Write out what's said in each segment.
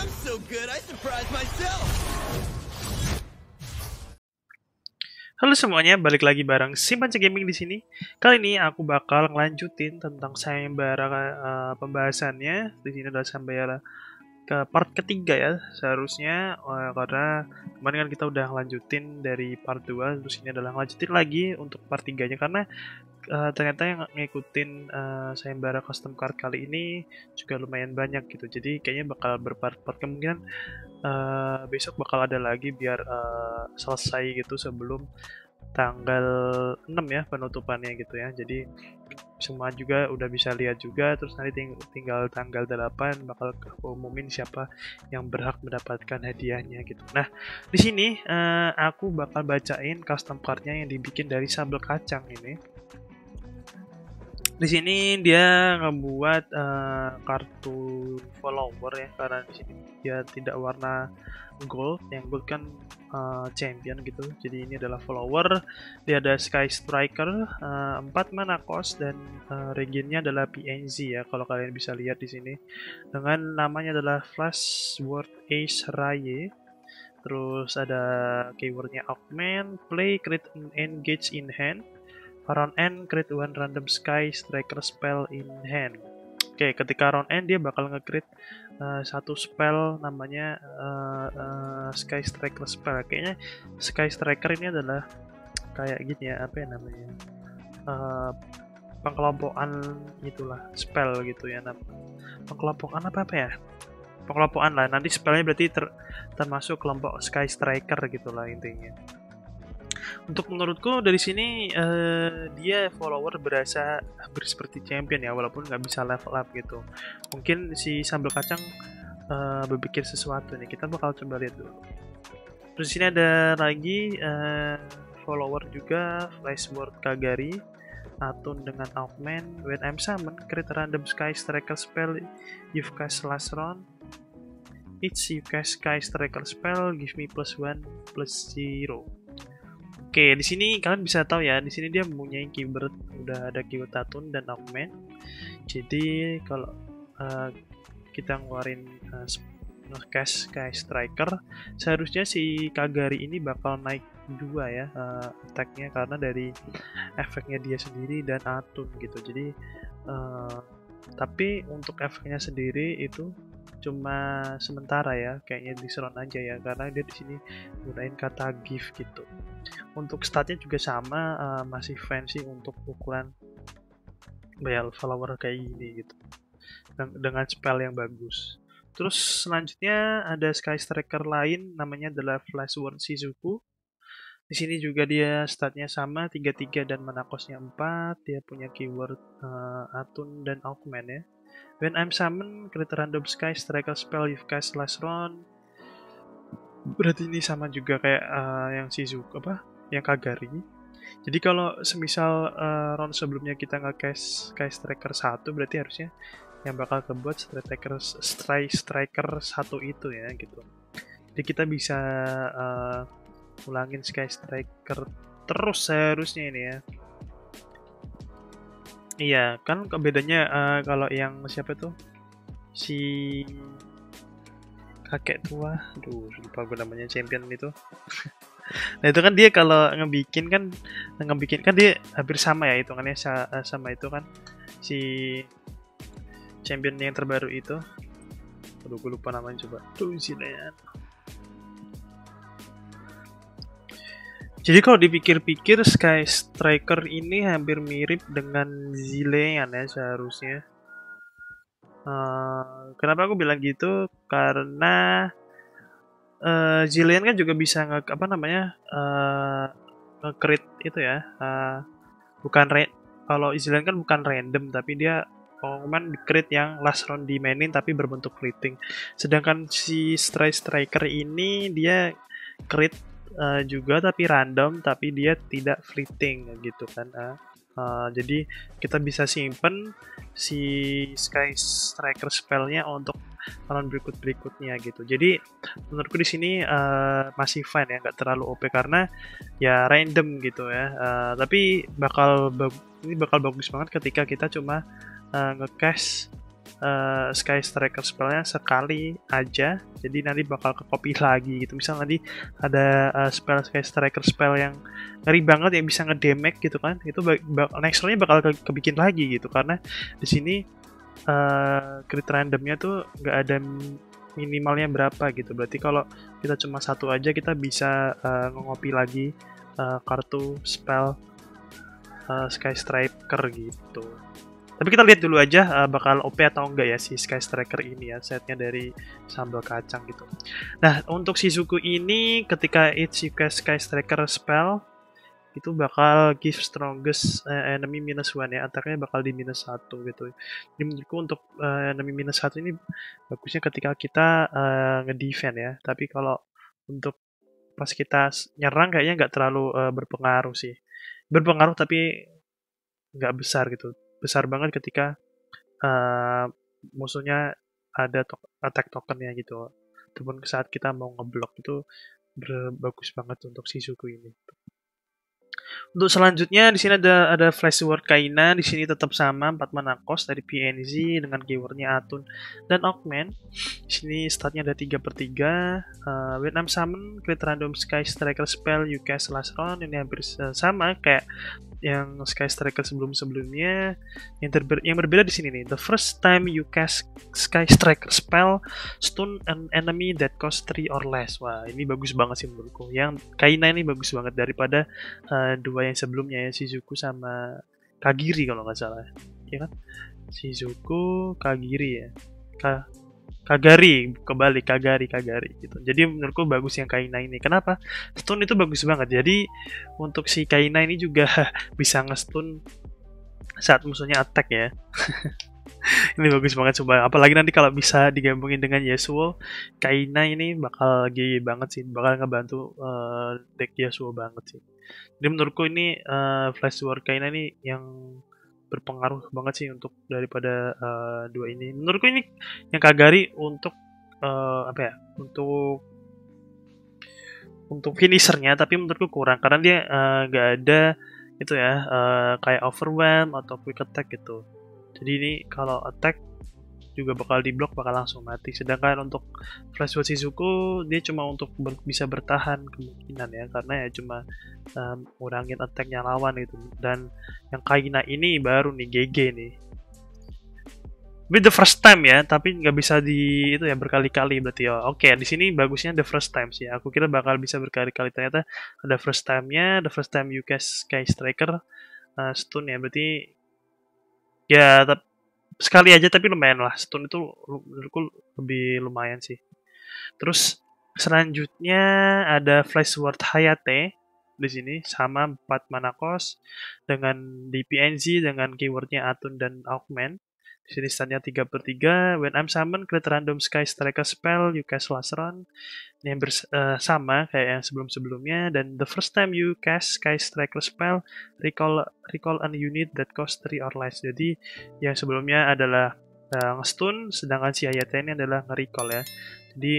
I'm so good, I surprised myself. Halo semuanya, balik lagi bareng Simpanca Gaming di sini. Kali ini aku bakal ngelanjutin tentang sayembara pembahasannya. Di sini adalah sayembara ke part ketiga ya seharusnya, karena kemarin kan kita udah ngelanjutin dari part 2, terus ini adalah ngelanjutin lagi untuk part 3-nya karena ternyata yang ngikutin sayembara custom card kali ini juga lumayan banyak gitu. Jadi kayaknya bakal berpart-part, kemungkinan besok bakal ada lagi biar selesai gitu sebelum tanggal 6 ya penutupannya gitu ya. Jadi semua juga udah bisa lihat juga, terus nanti tinggal tanggal 8 bakal umumin siapa yang berhak mendapatkan hadiahnya gitu. Nah, di sini aku bakal bacain custom cardnya yang dibikin dari sambal kacang ini. Di sini dia ngebuat kartu follower ya, karena di sini dia tidak warna gold, yang gold kan champion gitu. Jadi ini adalah follower. Dia ada Sky Striker, 4 mana cost, dan regennya adalah PNZ ya, kalau kalian bisa lihat di sini. Dengan namanya adalah Flash Sword Ace Raye. Terus ada keywordnya Augment, Play, Crit, Engage in Hand. Round end, create one random Sky Striker spell in hand. Oke, ketika round end dia bakal nge-create satu spell namanya Sky Striker spell. Kayaknya Sky Striker ini adalah kayak gini ya, apa ya namanya? Pengkelompokan itulah spell gitu ya. Pengkelompokan apa ya? Pengkelompokan lah. Nanti spellnya berarti termasuk kelompok Sky Striker gitulah intinya. Untuk menurutku dari sini dia follower berasa hampir seperti champion ya, walaupun nggak bisa level up gitu. Mungkin si sambal kacang berpikir sesuatu nih. Kita bakal coba lihat dulu. Terus sini ada lagi follower juga, Flashword Kagari, Atun dengan Augment. When I'm summon, create random Sky Striker spell you've cast last round. Each you cast Sky Striker spell give me +1/+0. Oke, di sini kalian bisa tahu ya, di sini dia mempunyai keyword, udah ada keyword Atun dan Augment. Jadi kalau kita ngeluarin cast Sky Striker, seharusnya si Kagari ini bakal naik 2 ya attack-nya, karena dari efeknya dia sendiri dan Atun gitu. Jadi tapi untuk efeknya sendiri itu cuma sementara ya, kayaknya diseron aja ya, karena dia di sini gunain kata give gitu. Untuk statnya juga sama, masih fancy untuk ukuran bayar follower kayak gini gitu, dengan spell yang bagus. Terus selanjutnya ada Sky Striker lain, namanya adalah Flashword Shizuku. Di sini juga dia statnya sama, 33 dan mana cost-nya 4. Dia punya keyword Atun dan Augment ya. When I'm summon, create random Sky Striker spell you've cast last round. Berarti ini sama juga kayak yang Shizuku yang Kagari. Jadi kalau semisal round sebelumnya kita nge-cast Sky Striker 1, berarti harusnya yang bakal kebuat Striker 1 itu ya gitu. Jadi kita bisa ulangin Sky Striker terus seharusnya ini ya. Iya, kan bedanya kalau yang siapa tuh? Si kakek tua, lupa gue namanya, champion itu. Nah itu kan dia kalau ngebikin kan dia hampir sama ya hitungannya, sama itu kan si champion yang terbaru itu. Aduh, gue lupa namanya, coba tuh Zilean. Jadi kalau dipikir-pikir Sky Striker ini hampir mirip dengan Zilean ya seharusnya. Kenapa aku bilang gitu? Karena Zilean kan juga bisa nge-crit itu ya. Kalau Zilean kan bukan random, tapi dia pengumuman crit yang last round dimainin tapi berbentuk fleeting. Sedangkan si Striker ini dia crit juga tapi random, tapi dia tidak fleeting gitu kan. Jadi kita bisa simpen si Sky Striker spellnya untuk round berikutnya gitu. Jadi menurutku di sini masih fine ya, nggak terlalu OP karena ya random gitu ya. Tapi ini bakal bagus banget ketika kita cuma nge-cast Sky Striker spellnya sekali aja, jadi nanti bakal ke copy lagi gitu. Misal nanti ada spell Sky Striker spell yang ngeri banget yang bisa ngedamage gitu kan, itu next rollnya bakal kebikin lagi gitu, karena di sini crit randomnya tuh nggak ada minimalnya berapa gitu. Berarti kalau kita cuma satu aja kita bisa ngopi lagi kartu spell Sky Striker gitu. Tapi kita lihat dulu aja bakal OP atau enggak ya si Sky Striker ini ya, setnya dari sambal kacang gitu. Nah, untuk Shizuku ini ketika each Sky Striker spell itu bakal give strongest enemy -1 ya, attack-nya bakal di -1 gitu. Jadi menurutku untuk enemy -1 ini bagusnya ketika kita ngedefend ya, tapi kalau untuk pas kita nyerang kayaknya nggak terlalu berpengaruh sih. Berpengaruh tapi nggak besar gitu. Besar banget ketika musuhnya ada attack tokennya gitu. Ataupun saat kita mau ngeblok itu bagus banget untuk Shizuku ini. Untuk selanjutnya di sini ada Flash Sword Kaina, di sini tetap sama 4 mana cost dari PNZ dengan keywordnya Atun dan Augment. Di sini statnya ada 3/3. When I'm summon, create random Sky Striker spell you cast last round. Ini hampir sama kayak yang Sky Striker sebelum-sebelumnya. Yang berbeda di sini nih, the first time you cast Sky Striker spell, stun an enemy that cost 3 or less. Wah, ini bagus banget sih menurutku. Yang Kaina ini bagus banget daripada dua yang sebelumnya ya, Shizuku sama Kagiri kalau nggak salah. Ya kan? Shizuku, Kagiri ya. Kagari, kebalik Kagari gitu. Jadi menurutku bagus yang Kaina ini. Kenapa? Stun itu bagus banget. Jadi untuk si Kaina ini juga bisa nge-stun saat musuhnya attack ya. Ini bagus banget coba. Apalagi nanti kalau bisa digabungin dengan Yasuo, Kaina ini bakal GG banget sih. Bakal ngebantu deck Yasuo banget sih. Jadi menurutku ini Flash Sword Kaina ini yang berpengaruh banget sih untuk daripada dua ini. Menurutku ini yang Kagari untuk apa ya? Untuk finishernya, tapi menurutku kurang karena dia nggak ada itu ya kayak overwhelm atau quick attack gitu. Jadi ini kalau attack juga bakal diblok, bakal langsung mati. Sedangkan untuk Flash Sword Shizuku dia cuma untuk bisa bertahan kemungkinan ya, karena ya cuma ngurangin attack-nya lawan itu. Dan yang Kaina ini baru nih GG nih. With the first time ya, tapi nggak bisa di itu ya berkali-kali berarti ya. Oke, di sini bagusnya the first time sih. Aku kira bakal bisa berkali-kali, ternyata ada first time-nya. The first time you cast Sky Striker stun ya, berarti ya sekali aja tapi lumayan lah. Stun itu menurutku lebih lumayan sih. Terus selanjutnya ada Flash Sword Hayate di sini sama 4 mana cost dengan di PNZ dengan keywordnya Atun dan Augment. Di sini statnya 3/3. When I'm summon, create random Sky Striker spell you cast last round. Ini yang sama kayak yang sebelum-sebelumnya. Dan the first time you cast Sky Striker spell, recall an unit that cost 3 or less. Jadi yang sebelumnya adalah nge-stun, sedangkan si Hayate ini adalah nge-recall ya. Jadi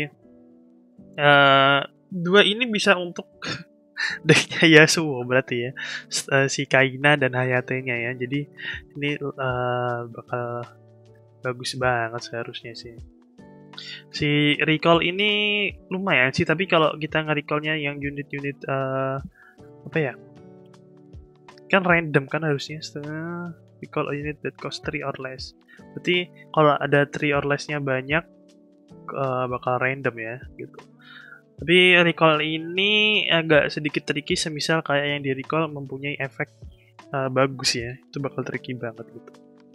dua ini bisa untuk decknya Yasuo berarti ya, si Kaina dan Hayate-nya ya. Jadi ini bakal bagus banget seharusnya sih. Si recall ini lumayan sih, tapi kalau kita nge-recallnya yang unit-unit apa ya, kan random kan harusnya. Recall a unit that cost 3 or less. Berarti kalau ada 3 or less-nya banyak bakal random ya gitu. Tapi recall ini agak sedikit tricky, semisal kayak yang di recall mempunyai efek bagus ya, itu bakal tricky banget gitu.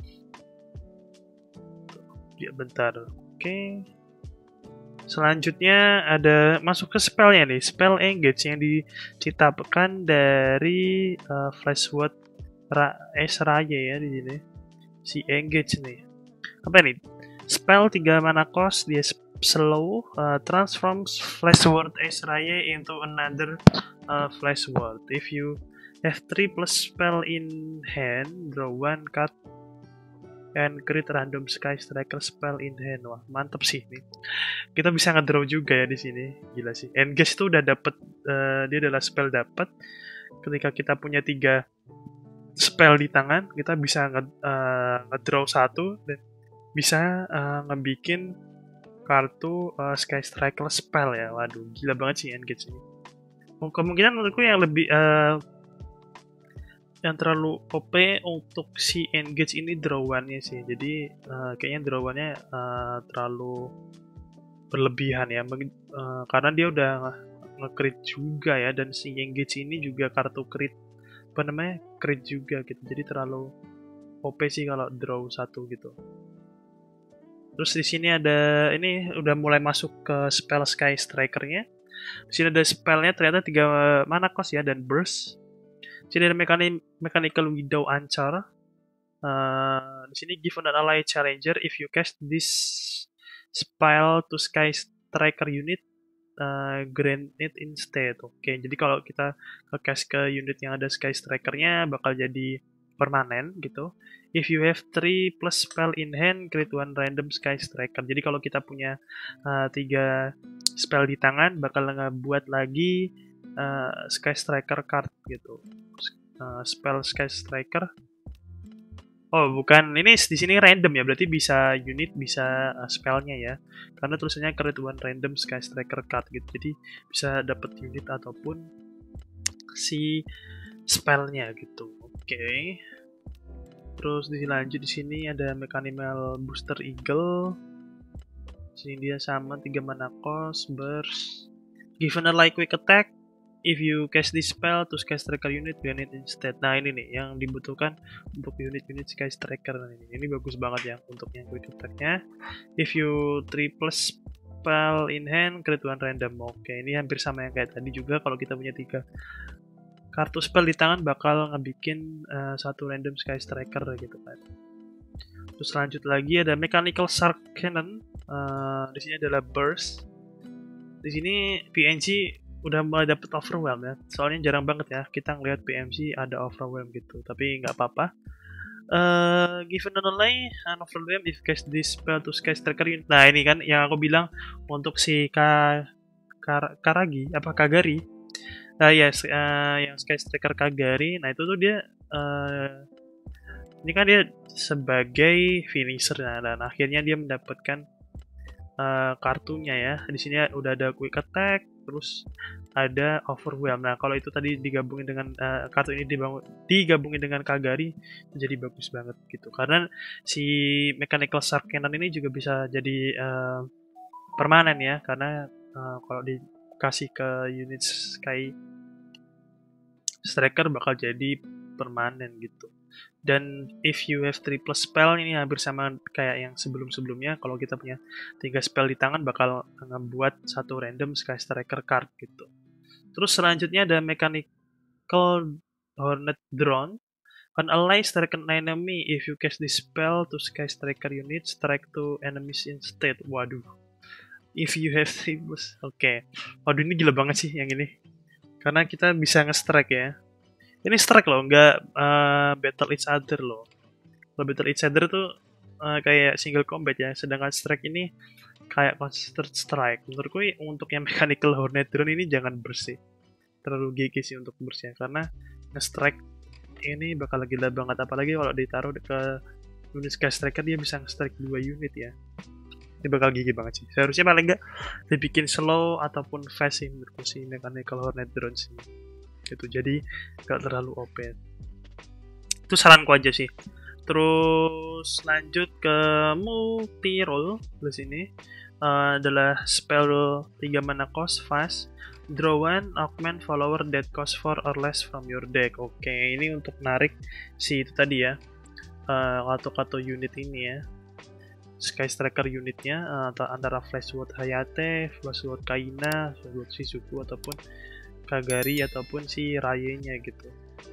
Ya bentar, oke. Selanjutnya ada masuk ke spellnya nih, spell engage yang diciptakan dari Flash Sword Raya ya di sini. Si engage nih, apa nih? Spell 3 mana cost, dia slow, transforms Flash Sword Raya into another Flash Sword. If you have 3 plus spell in hand, draw 1 card and create random Sky Striker spell in hand. Wah, mantep sih nih. Kita bisa ngedraw juga ya di sini. Gila sih. Engage itu udah dapet, dia adalah spell dapat. Ketika kita punya 3 spell di tangan, kita bisa ngedraw 1 dan bisa ngebikin kartu Sky Striker spell ya. Waduh, gila banget sih Engage ini. Kemungkinan menurutku yang lebih yang terlalu OP untuk si Engage ini drawannya sih. Jadi kayaknya drawannya terlalu berlebihan ya. Karena dia udah nge-crit juga ya, dan si Engage ini juga kartu crit crit juga gitu. Jadi terlalu OP sih kalau draw satu gitu. Terus di sini ada ini udah mulai masuk ke spell Sky Striker-nya. Di sini ada spellnya ternyata 3 mana cost ya, dan burst. Di sini ada mechanical widow anchor. Di sini give an ally challenger if you cast this spell to Sky Striker unit, grant it instead. Oke, jadi kalau kita cast ke unit yang ada Sky Striker-nya bakal jadi permanen gitu. If you have 3 plus spell in hand, create one random Sky Striker. Jadi kalau kita punya 3 spell di tangan, bakal ngebuat lagi Sky Striker card gitu. Spell Sky Striker. Oh, bukan. Ini di sini random ya, berarti bisa unit, bisa spellnya ya. Karena tulisannya create one random Sky Striker card gitu. Jadi bisa dapat unit ataupun si spellnya gitu. Oke. Terus dilanjut di sini ada Mechanical Booster Eagle. Sini dia sama 3 mana cost, burst. Given a like quick attack, if you cast this spell to Sky Striker unit, grant it instead. Nah ini nih yang dibutuhkan untuk unit-unit Sky Striker. Ini bagus banget ya untuk yang quick attack-nya. If you 3 plus spell in hand, create one random. Oke, ini hampir sama yang kayak tadi juga. Kalau kita punya 3 kartu spell di tangan bakal ngebikin satu random Sky Striker gitu kan. Terus lanjut lagi ada Mechanical Shark Cannon. Di sini adalah burst. Di sini PNG udah mulai dapet overwhelm ya. Soalnya jarang banget ya kita ngelihat PMC ada overwhelm gitu. Tapi nggak apa-apa. Given an ally an overwhelm if cast this spell to Sky Striker unit. Nah ini kan yang aku bilang untuk si Kagari. Yes, yang Sky Striker Kagari. Nah itu tuh dia ini kan dia sebagai finisher, dan akhirnya dia mendapatkan kartunya ya. Di sini udah ada quick attack, terus ada overwhelm. Nah kalau itu tadi digabungin dengan kartu ini digabungin dengan Kagari, jadi bagus banget gitu. Karena si Mechanical Shark Cannon ini juga bisa jadi permanen ya, karena kalau dikasih ke unit Sky Striker bakal jadi permanen gitu. Dan if you have 3 plus spell, ini hampir sama kayak yang sebelum-sebelumnya. Kalau kita punya 3 spell di tangan bakal ngebuat satu random Sky Striker card gitu. Terus selanjutnya ada Mechanical Hornet Drone. An ally strike an enemy if you cast this spell to Sky Striker unit, strike to enemies instead. Waduh. If you have 3 plus. Oke. Waduh, ini gila banget sih yang ini. Karena kita bisa nge-strike ya. Ini strike loh, nggak battle each other loh. Kalau battle each other tuh kayak single combat ya. Sedangkan strike ini kayak considered strike. Menurutku untuk yang Mechanical Hornet Drone ini jangan bersih. Terlalu GG sih untuk bersih. Karena nge-strike ini bakal gila banget. Apalagi kalau ditaruh ke unit Sky Striker, dia bisa nge-strike 2 unit ya. Ini bakal gigi banget sih. Seharusnya paling nggak dibikin slow ataupun fast sih menurutku si Mechanical Hornet Drone sih. Gitu, jadi gak terlalu OP. Itu saranku aja sih. Terus lanjut ke multi role di sini. Adalah spell 3 mana cost fast, draw one augment follower that cost 4 or less from your deck. Oke, ini untuk narik si itu tadi ya, kartu-kartu unit ini ya, Sky Striker unitnya, antara Flashword Hayate, Flashword Kaina, Flashword Shizuku ataupun Kagari ataupun si Raye-nya gitu.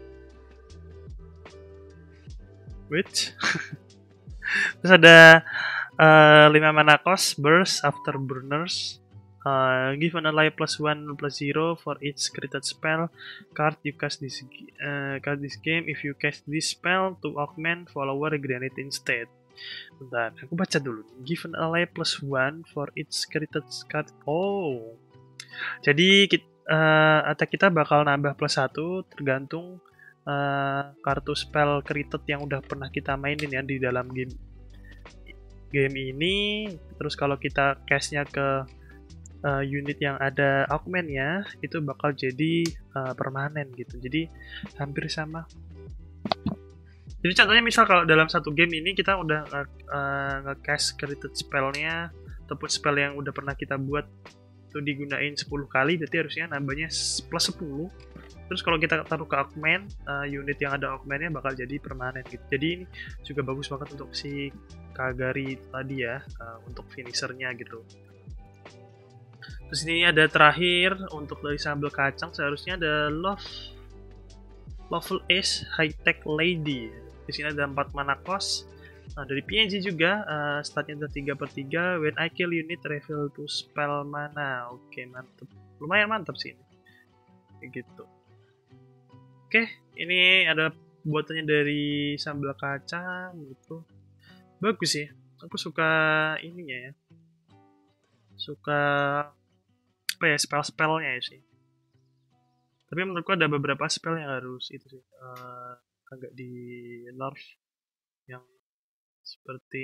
Which terus ada 5 mana cost burst after burners. Give an ally +1/+0 for each created spell card you cast this game. If you cast this spell to augment follower, grant it instead. Bentar, aku baca dulu. Give an ally +1 for each created card. Oh, jadi attack kita bakal nambah +1 tergantung kartu spell created yang udah pernah kita mainin ya di dalam game game ini. Terus kalau kita cashnya ke unit yang ada augmentnya, itu bakal jadi permanen gitu. Jadi hampir sama. Jadi contohnya misal kalau dalam satu game ini kita udah nge-cash created spellnya ataupun spell yang udah pernah kita buat itu digunain 10 kali, berarti harusnya nambahnya plus 10. Terus kalau kita taruh ke augment, unit yang ada augmentnya bakal jadi permanen gitu. Jadi ini juga bagus banget untuk si Kagari tadi ya, untuk finishernya gitu. Terus ini ada terakhir untuk dari sambal kacang, seharusnya ada Lovely Ace High Tech Lady. Di sini ada 4 mana cost. Dari PNG juga, statnya ada 3/3. When I kill unit, reveal to spell mana. Oke, mantep. Lumayan mantap sih ini. Kayak gitu. Oke, ini ada buatannya dari sambal kacang gitu. Bagus sih. Aku suka ininya ya. Suka apa ya, spell-spellnya ya sih. Tapi menurutku ada beberapa spell yang harus itu sih. Agak di nerf yang seperti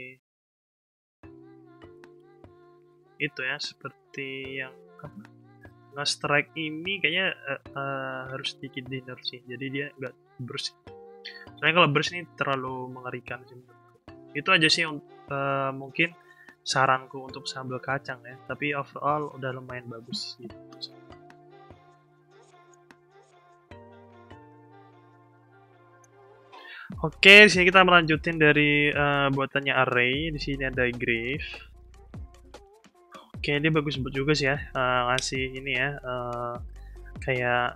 itu ya, seperti yang nge-strike ini kayaknya harus sedikit di nerf sih, jadi dia nggak burst. Soalnya kalau burst ini terlalu mengerikan sih. Itu aja sih mungkin saranku untuk sambal kacang ya, tapi overall udah lumayan bagus gitu. Oke, di sini kita melanjutin dari buatannya Array. Di sini ada Grave. Oke, dia bagus juga sih ya, ngasih ini ya, kayak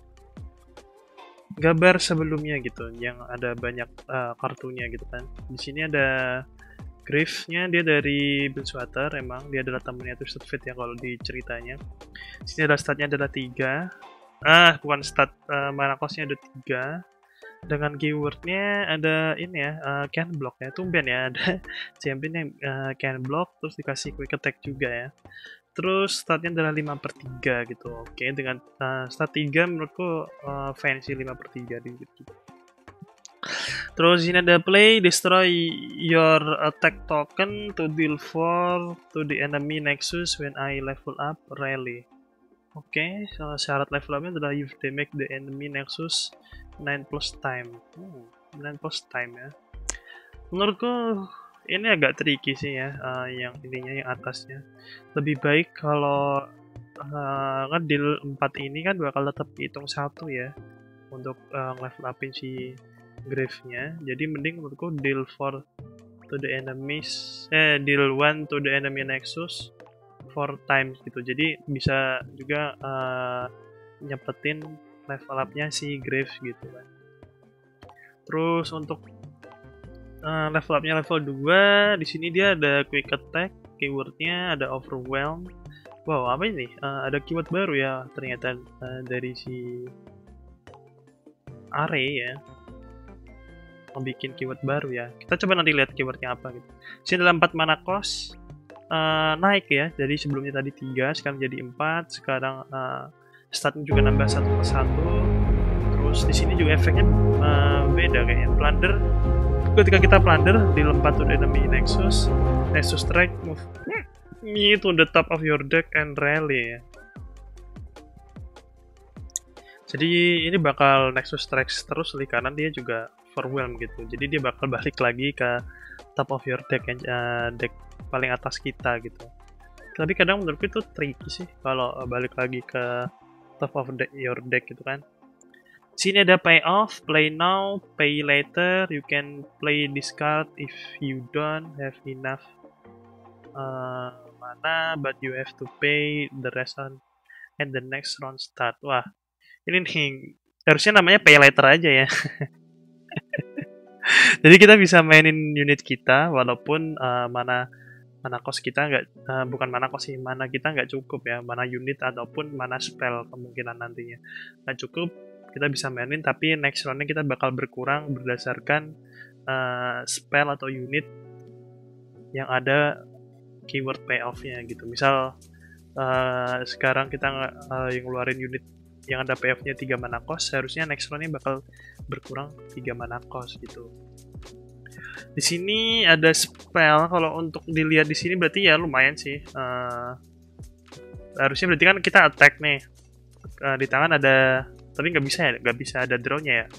gambar sebelumnya gitu, yang ada banyak kartunya gitu kan. Di sini ada Grave-nya, dia dari Buildswater, emang dia adalah temennya Twisted Fate ya kalau di ceritanya. Di sini ada statnya adalah 3. Bukan stat, mana cost-nya ada 3. Dengan keywordnya ada ini ya, can block ya, tumben ya ada champion yang can block, terus dikasih quick attack juga ya. Terus statnya adalah 5/3 gitu. Oke, dengan stat 3 menurutku fancy 5/3 gitu. Terus ini ada play, destroy your attack token to deal 4 to the enemy nexus when I level up rally. Oke, syarat level upnya adalah if they make the enemy nexus 9 plus time. 9 plus time ya. Menurutku ini agak tricky sih ya, yang ininya yang atasnya. Lebih baik kalau ngedeal 4 ini kan bakal tetap hitung 1 ya untuk level upin si Grave-nya. Jadi mending menurutku deal 4 to the enemies, deal 1 to the enemy nexus 4 times gitu. Jadi bisa juga nyepetin level up-nya si Grave gitu kan. Terus untuk level up-nya level 2, di sini dia ada quick attack, keywordnya ada overwhelm. Wow, apa ini? Ada keyword baru ya ternyata dari si Array ya. Membikin keyword baru ya. Kita coba nanti lihat keywordnya apa gitu. Sini dalam 4 mana cost naik ya. Jadi sebelumnya tadi 3, sekarang jadi 4. Sekarang statnya juga nambah 1/1. Terus di sini juga efeknya beda kayaknya. Plunder. Ketika kita plunder di lompat to the enemy nexus strike move me to the top of your deck and rally ya. Jadi ini bakal nexus strike terus karena dia juga overwhelm gitu. Jadi dia bakal balik lagi ke top of your deck, deck paling atas kita gitu. Tapi kadang menurutku itu tricky sih kalau balik lagi ke top of your deck gitu kan. Sini ada pay off, play now, pay later. You can play this card if you don't have enough mana, but you have to pay the rest on at the next round start. Wah, ini nih harusnya namanya pay later aja ya. Jadi kita bisa mainin unit kita walaupun mana cost kita nggak, bukan mana cost sih, mana kita nggak cukup ya, mana unit ataupun mana spell kemungkinan nantinya nggak cukup, kita bisa mainin, tapi next roundnya kita bakal berkurang berdasarkan spell atau unit yang ada keyword payoff-nya gitu. Misal sekarang kita yang ngeluarin unit yang ada payoff-nya 3 mana cost, seharusnya next round-nya bakal berkurang 3 mana cost gitu. Di sini ada spell. Kalau untuk dilihat di sini berarti ya lumayan sih. Harusnya berarti kan kita attack nih. Di tangan ada, tapi nggak bisa ya, nggak bisa ada draw-nya ya.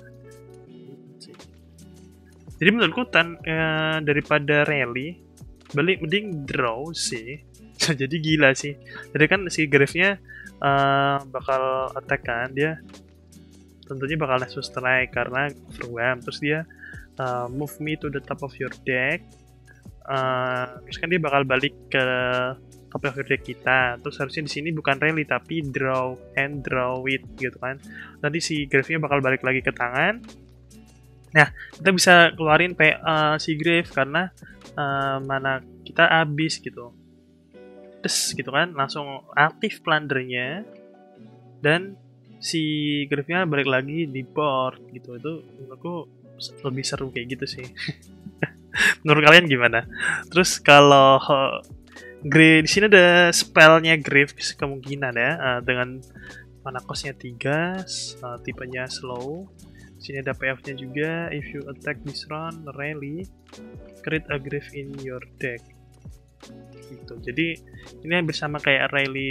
Jadi menurutku daripada rally, balik mending draw sih. Jadi gila sih. Jadi kan si Grave-nya bakal attack kan, dia tentunya bakal Nexus Strike karena overwhelm. Terus dia move me to the top of your deck. Terus kan dia bakal balik ke top of your deck kita. Terus harusnya di sini bukan rally tapi draw and draw it gitu kan. Nanti si Grave-nya bakal balik lagi ke tangan. Nah, kita bisa keluarin si Grave karena mana kita habis gitu. Terus gitu kan, langsung aktif plundernya dan si Grave-nya balik lagi di board gitu. Itu menurutku lebih seru kayak gitu sih. Menurut kalian gimana? Terus kalau di sini ada spellnya Grave kemungkinan ya, dengan mana cost-nya 3, tipenya slow. Sini ada payoff-nya juga. If you attack this round, rally, create a Grave in your deck. Gitu. Jadi ini bersama kayak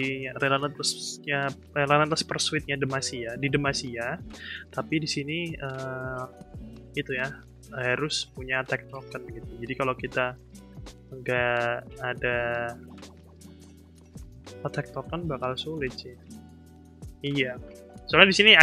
Relentless Pursuit-nya Demacia di Demacia, tapi di sini itu ya harus punya attack token gitu. Jadi kalau kita nggak ada attack token bakal sulit sih. Iya. Soalnya di sini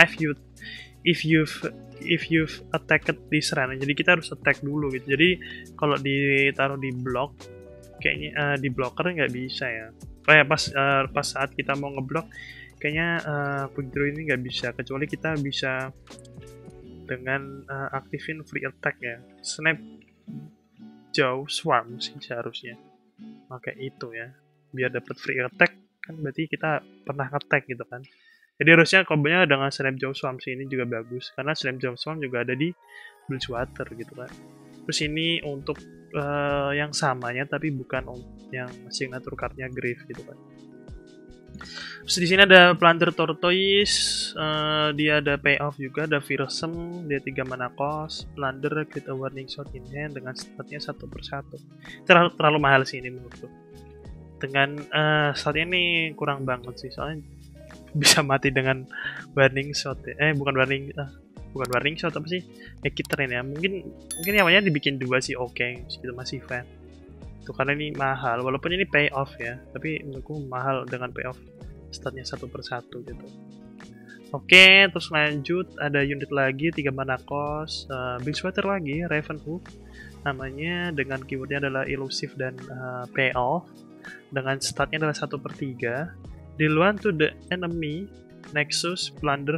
if you've attacked this run, jadi kita harus attack dulu gitu. Jadi kalau ditaruh di block, kayaknya di blocker nggak bisa ya. Kayak pas saat kita mau ngeblok, kayaknya quick draw ini nggak bisa, kecuali kita bisa dengan aktifin free attack ya. Snap Jaw Swarm sih seharusnya. Pakai itu ya, biar dapat free attack kan berarti kita pernah attack gitu kan. Jadi harusnya kombonya dengan Snap Jaw Swarm sih ini juga bagus, karena Snap Jaw Swarm juga ada di Bridgewater gitu kan. Terus ini untuk yang samanya tapi bukan yang signature card-nya Grave gitu kan. Terus di sini ada Plunder Tortoise, dia ada payoff juga, ada Fearsome, dia 3 mana cost, Plunder, create a warning shot in hand dengan statnya 1/1. Terlalu mahal sih ini menurutku. Dengan statnya ini kurang banget sih, soalnya bisa mati dengan warning shot ya. Bukan warning shot, apa sih? Ekitren ya. Mungkin awalnya dibikin 2 sih, oke, gitu masih fair. Itu karena ini mahal, walaupun ini payoff ya, tapi menurutku mahal dengan payoff statnya 1/1 gitu. Oke, terus lanjut ada unit lagi 3 mana cost, Bridgewater lagi, Ravenhoof namanya, dengan keywordnya adalah elusive dan payoff, dengan statnya adalah 1/3. Deal 1 to the enemy, Nexus, Plunder,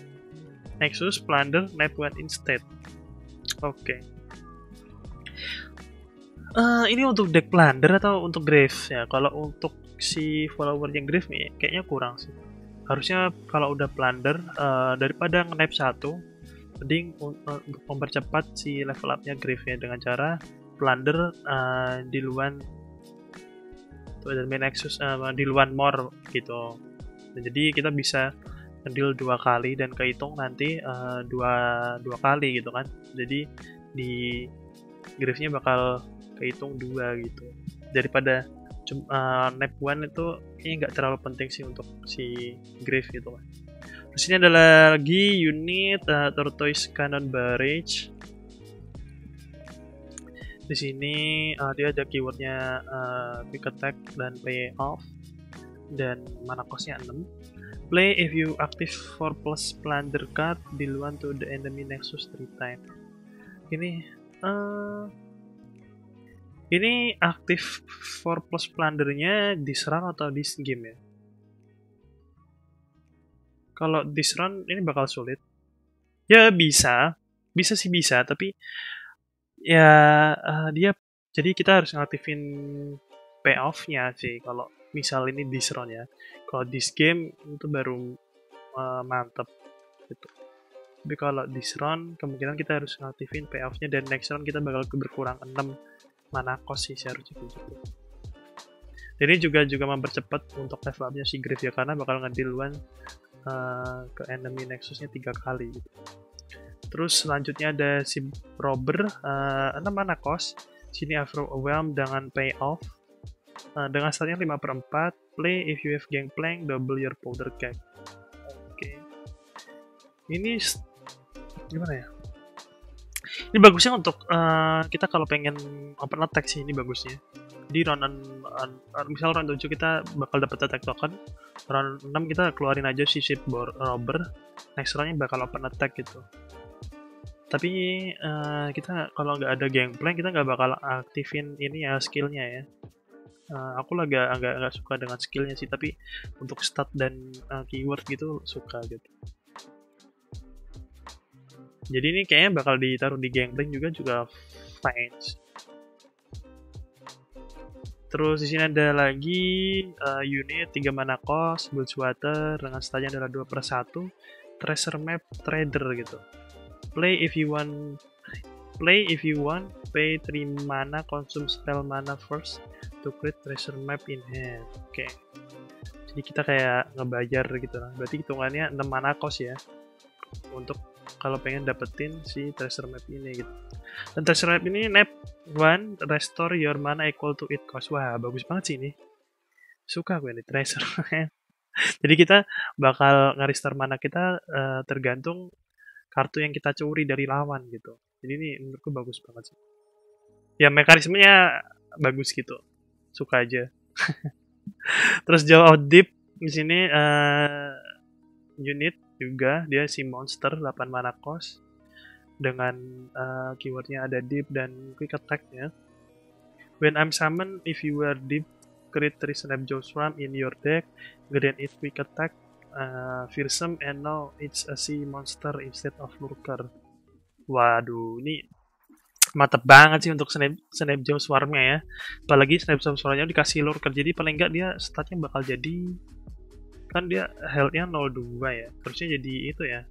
Net 1 instead. Oke. Ini untuk deck Plunder atau untuk Grave ya? Kalau untuk si followernya Grave nih, kayaknya kurang sih. Harusnya kalau udah Plunder, daripada nge-nap 1, mending untuk mempercepat si level up-nya Grave ya, dengan cara Plunder di luar dan main Nexus di luar more gitu. Dan jadi kita bisa deal 2 kali dan kehitung nanti dua kali gitu kan. Jadi di Grave-nya bakal kehitung 2 gitu. Daripada nap 1 itu kayaknya nggak terlalu penting sih untuk si Grave gitu kan. Terus ini ada lagi unit Tortoise Cannon Barrage. Di sini dia ada keywordnya quick attack dan payoff, dan mana cost-nya 6. Play if you active 4+ Plunder card, deal 1 to the enemy Nexus 3 times. Ini aktif 4+ Plundernya this run atau this game ya? Kalau this run ini bakal sulit. Ya bisa sih bisa, tapi ya dia jadi kita harus ngaktifin payoff-nya sih kalau misal ini this run ya. Kalau this game itu baru mantep gitu. Tapi kalau this run kemungkinan kita harus ngaktifin payoff-nya, dan next run kita bakal berkurang 6 mana cost sih seharusnya gitu. Jadi juga mempercepat untuk level up-nya si Grave ya, karena bakal ngedeal 1 ke enemy Nexus-nya 3 kali gitu. Terus selanjutnya ada si Robber, 6 mana cost. Sini overwhelm dengan payoff. Dengan statnya 5/4. Play if you have gangplank, double your powder keg. Oke. Ini gimana ya? Ini bagusnya untuk kita kalau pengen open attack sih, ini bagusnya. Di round misal round 7 kita bakal dapat attack token, round 6 kita keluarin aja si ship robber, next roundnya bakal open attack gitu. Tapi kita kalau nggak ada gangplank kita nggak bakal aktifin ini ya, skillnya ya. Aku agak suka dengan skillnya sih, tapi untuk stat dan keyword gitu suka gitu. Jadi ini kayaknya bakal ditaruh di gangplank juga fine. Terus di sini ada lagi unit 3 mana cost, Bulge Water dengan statnya adalah 2/1, Treasure Map Trader gitu. Play if you want, pay 3 mana, consume spell mana first to create treasure map in hand. Oke. Jadi kita kayak ngebayar gitu lah. Berarti hitungannya 6 mana cost ya. Untuk kalau pengen dapetin si treasure map ini gitu. Dan treasure map ini map 1 restore your mana equal to it cost. Wah, bagus banget sih ini. Suka gue nih treasure. Jadi kita bakal nge-restore mana kita tergantung kartu yang kita curi dari lawan gitu. Jadi ini menurutku bagus banget sih. Ya mekanismenya bagus gitu. Suka aja. Terus Jaw of Deep di sini unit juga dia si monster 8 mana cost dengan keywordnya ada deep dan quick attack ya. When I'm summoned, if you were deep, create 3 Snapjaw Swarm in your deck, grant it quick attack, fearsome, and now it's a sea monster instead of lurker. Waduh, ini mantep banget sih untuk Snapjaw Swarm-nya ya. Apalagi Snapjaw Swarm-nya dikasih lurker, jadi paling enggak dia statnya bakal jadi, kan dia health-nya 02 ya, terusnya jadi itu ya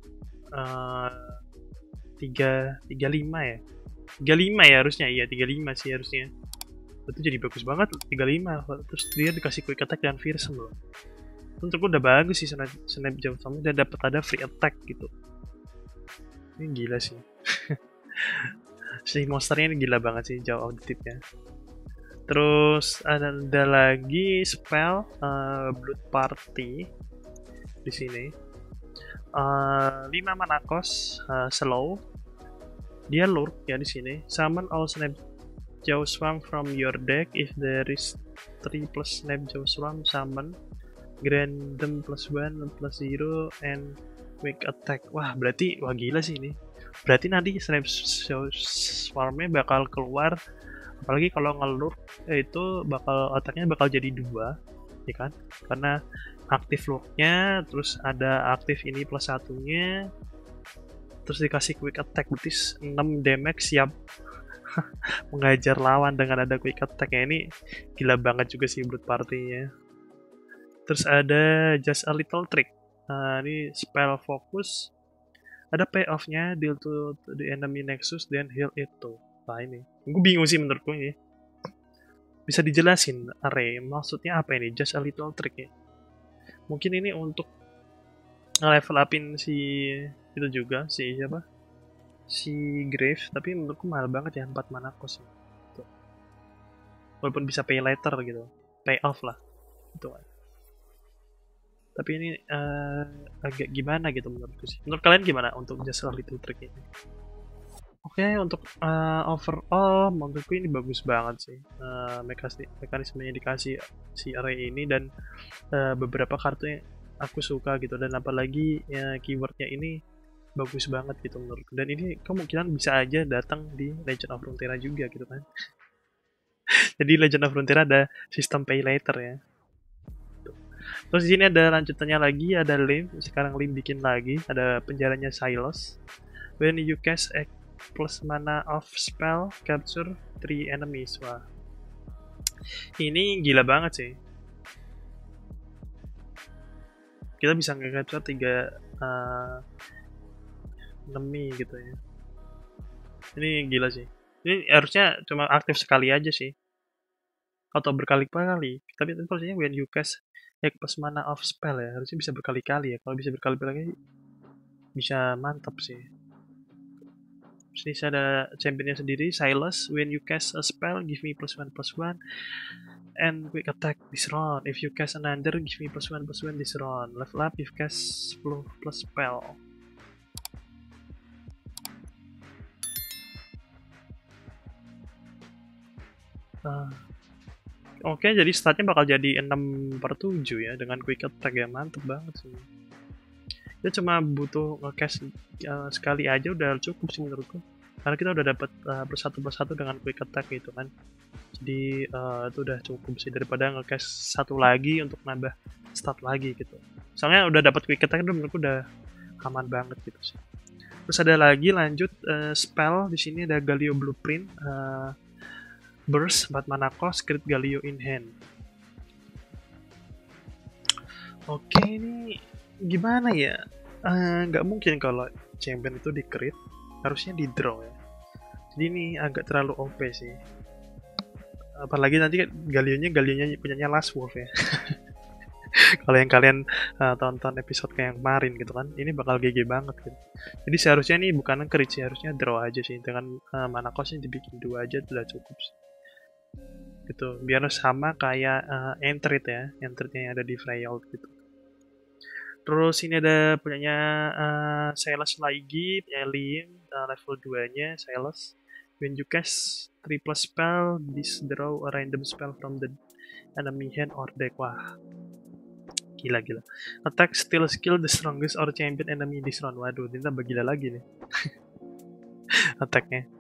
35 ya, 35 ya harusnya, iya 35 sih harusnya. Itu jadi bagus banget 35, terus dia dikasih quick attack dan fearsome loh. Untukku udah bagus sih Snapjaw Swarm, dan dapat ada free attack gitu. Ini gila sih. Si monsternya ini gila banget sih, Jaw of the Deep ya. Terus ada lagi spell Blood Party di sini. 5 mana cost, slow. Dia lurk ya di sini. Summon all Snapjaw Swarm from your deck. If there is 3 plus Snapjaw Swarm summon, grant them +1, +0, and quick attack. Wah, berarti wah gila sih ini. Berarti nanti Snapjaw Swarm-nya bakal keluar, apalagi kalau ngelur itu bakal attack-nya bakal jadi 2 ya kan, karena aktif lurknya, terus ada aktif ini +1-nya, terus dikasih quick attack, berarti 6 damage siap mengajar lawan dengan ada quick attack ya. Ini gila banget juga sih Blood Party-nya. Terus ada Just a Little Trick, ini spell fokus, ada payoff-nya, deal to the enemy nexus then heal it too. Nah ini, gue bingung sih menurutku ini. Bisa dijelasin, Are, maksudnya apa ini? Just a little trick ya? Mungkin ini untuk level upin si itu juga, si siapa? Si Grave, tapi menurutku mahal banget ya, 4 mana cost. Tuh. Walaupun bisa pay later gitu, pay off lah. Gitu kan. Tapi ini agak gimana gitu menurutku sih. Menurut kalian gimana untuk Just a Little Trick ini? Oke, untuk overall menurutku ini bagus banget sih. Mekanismenya dikasih si array ini, dan beberapa kartunya aku suka gitu, dan apalagi keywordnya ini bagus banget gitu menurutku. Dan ini kemungkinan bisa aja datang di Legend of Runeterra juga gitu kan. Jadi Legend of Runeterra ada sistem pay later ya. Terus di sini ada lanjutannya lagi, ada Lim. Sekarang Lim bikin lagi, ada penjaranya Silos. When you cast a plus mana of spell, capture 3 enemies. Wah, ini gila banget sih. Kita bisa nge-capture 3 enemy gitu ya. Ini gila sih. Ini harusnya cuma aktif sekali aja sih, atau berkali-kali. Tapi itu harusnya when you cast plus mana of spell ya, harusnya bisa berkali-kali ya. Kalau bisa berkali-kali bisa mantap sih. Sini ada championnya sendiri, Silas. When you cast a spell, give me +1/+1 and quick attack this round. If you cast another, give me +1/+1 this round. Level up if cast 10 plus spell. Oke, jadi statnya bakal jadi 6/7 ya dengan quick attack ya, mantep banget sih. Dia cuma butuh nge-cast sekali aja udah cukup sih menurutku. Karena kita udah dapat +1/+1 dengan quick attack gitu kan. Jadi itu udah cukup sih daripada nge-cast satu lagi untuk nambah stat lagi gitu. Soalnya udah dapat quick attack itu menurutku udah aman banget gitu sih. Terus ada lagi lanjut spell di sini ada Galio Blueprint, Burst 4 mana cost, crit Galio in hand. Oke, ini gimana ya? Nggak mungkin kalau champion itu di crit, harusnya di draw ya. Jadi ini agak terlalu OP sih. Apalagi nanti Galionya punyanya Last Wolf ya. Kalau yang kalian tonton episode kayak yang kemarin gitu kan, ini bakal GG banget gitu. Jadi seharusnya ini bukan crit sih, harusnya draw aja sih. Dengan mana costnya dibikin 2 aja sudah cukup sih. Gitu, biar sama kayak Entrit ya, Entritnya yang ada di Freljord gitu. Terus ini ada punyanya Silas lagi, punya Liam, level 2-nya Silas. When you cast 3+ spell, this draw a random spell from the enemy hand or deck. Wah, gila. Attack still skill the strongest or champion enemy this round. Waduh, ini tambah gila lagi nih. Attacknya.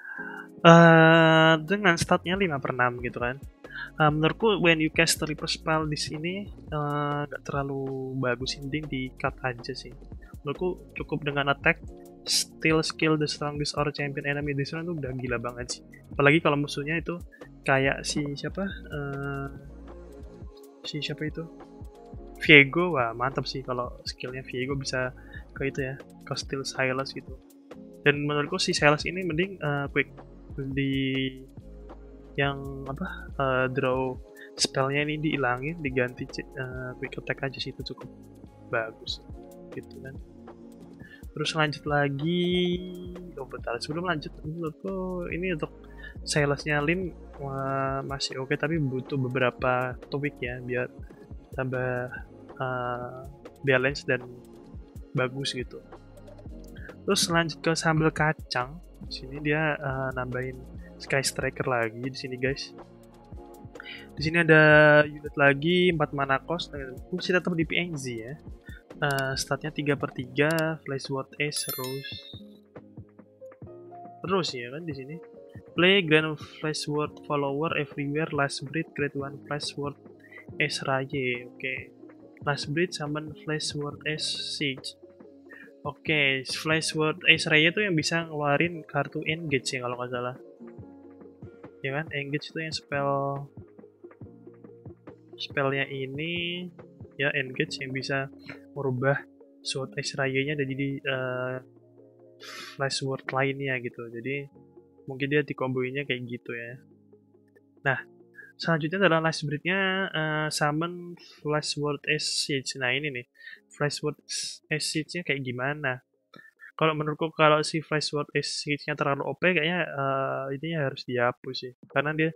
Dengan statnya 5/6 gitu kan. Menurutku when you cast 3+ spell di sini gak terlalu bagus, mending di cut aja sih. Menurutku cukup dengan attack still skill the strongest or champion enemy this round udah gila banget sih. Apalagi kalau musuhnya itu kayak si siapa itu Viego. Wah mantap sih kalau skillnya Viego bisa ke itu ya, ke still Silas gitu. Dan menurutku si Silas ini mending quick di yang draw spellnya ini dihilangin, diganti quick attack aja sih, itu cukup bagus gitu kan. Terus lanjut lagi, bentar, sebelum lanjut menurutku ini untuk Silasnya Lim masih oke, tapi butuh beberapa tweak ya biar tambah balance dan bagus gitu. Terus lanjut ke sambal kacang. Di sini dia nambahin Sky Striker lagi di sini guys. Di sini ada unit lagi 4 mana cost, masih tetap di PNG ya. Statnya 3/3, Flash Sword Ace terus ya kan di sini. Play Grand Flash Sword Follower everywhere, Last Breed, Grade 1 Flash Sword Ace Raye. Oke. Last Breed summon Flash Sword Ace Siege. Oke, Flash Sword Ace Raye itu yang bisa ngeluarin kartu Engage ya kalau nggak salah. Ya kan, Engage itu yang spellnya ini ya, Engage yang bisa merubah Sword Ace Raye-nya jadi Flash Sword lainnya gitu. Jadi mungkin dia dikomboinnya kayak gitu ya. Nah, selanjutnya adalah Last Breed-nya summon Flash Sword Ace Siege. Nah ini nih, Flash Sword Ace Siege-nya kayak gimana? Kalau menurutku kalau si Flash Sword Ace Siege-nya terlalu OP, kayaknya ini harus dihapus sih. Karena dia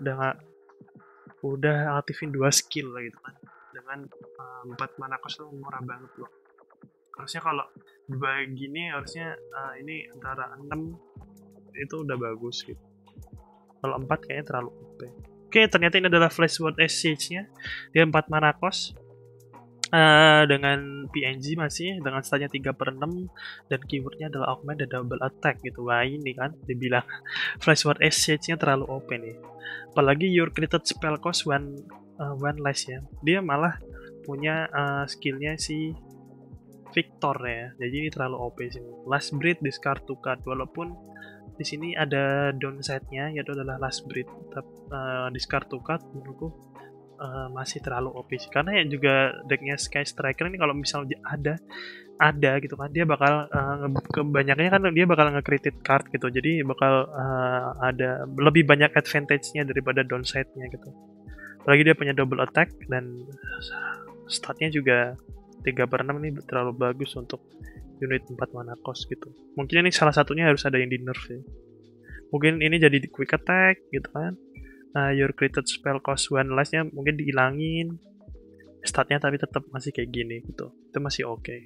udah aktifin 2 skill lah gitu kan. Dengan 4 mana cost tuh murah banget loh. Harusnya kalau begini harusnya ini antara 6 itu udah bagus gitu. Kalau 4 kayaknya terlalu OP. Oke, ternyata ini adalah Flash Sword Ace Siege-nya. Dia 4 mana cost. Dengan PNG masih dengan statnya 3/6 dan keywordnya adalah augment dan double attack gitu. Wah ini kan dibilang Flash Sword Ace Siege-nya terlalu OP nih. Apalagi your created spell cost one less ya. Dia malah punya skillnya si Victor ya. Jadi ini terlalu OP sih. Last Breed discard to card, walaupun di sini ada downside-nya yaitu adalah Last Breed. Discard to card menurutku masih terlalu OP sih. Karena ya juga decknya Sky Striker ini kalau misalnya ada gitu kan, dia bakal kebanyakannya kan dia bakal nge-critic card gitu. Jadi bakal ada lebih banyak advantage-nya daripada downside-nya gitu. Apalagi dia punya double attack dan statnya juga 3/6 ini terlalu bagus untuk unit 4 mana cost gitu. Mungkin ini salah satunya harus ada yang di nerf ya. Mungkin ini jadi di quick attack gitu kan. Your created spell cost one less-nya mungkin dihilangin statnya, tapi tetap masih kayak gini gitu. Itu masih oke.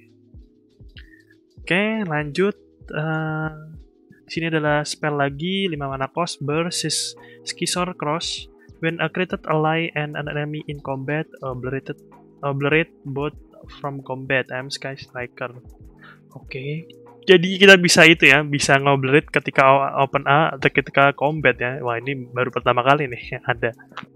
Oke, lanjut. Sini adalah spell lagi 5 mana cost, Burst Scizor Cross. When a created ally and an enemy in combat, obliterate both from combat. I'm Sky Striker. Oke. Jadi kita bisa itu ya, bisa ngobliterate ketika open A atau ketika combat ya. Wah, ini baru pertama kali nih yang ada.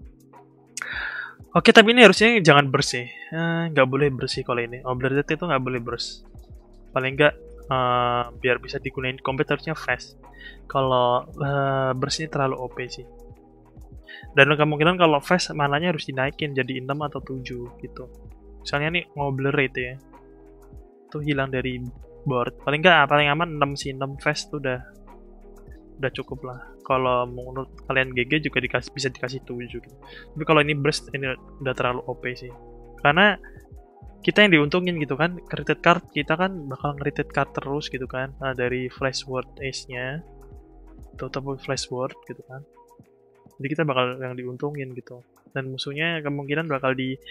Oke, tapi ini harusnya jangan burst sih. Nggak boleh burst sih kalau ini. Obliterate itu nggak boleh burst. Paling nggak biar bisa digunain combat harusnya fast. Kalau burst ini terlalu OP sih. Dan kemungkinan kalau fast mananya harus dinaikin jadi 6 atau 7 gitu. Misalnya nih ngobliterate ya. Itu hilang dari board. Paling aman 6 sih, 6 fast tuh udah cukup lah. Kalau menurut kalian GG juga bisa dikasih 7 gitu. Tapi kalau ini burst ini udah terlalu OP sih. Karena kita yang diuntungin gitu kan, created card kita kan bakal created card terus gitu kan. Dari flash word ace-nya ataupun flash word gitu kan. Jadi kita bakal yang diuntungin gitu. Dan musuhnya kemungkinan bakal